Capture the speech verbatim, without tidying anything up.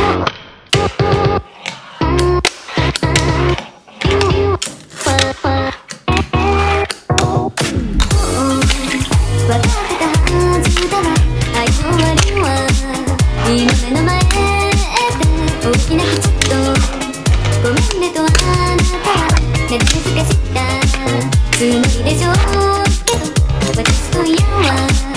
つもりでしょうけど私と嫌は